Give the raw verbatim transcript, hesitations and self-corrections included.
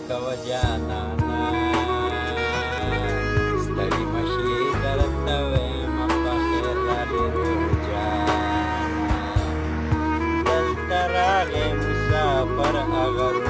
کوه جانانا ستړي مشي درته ویمه په خیر رالې روح جانا دلته راغی مسافر هغه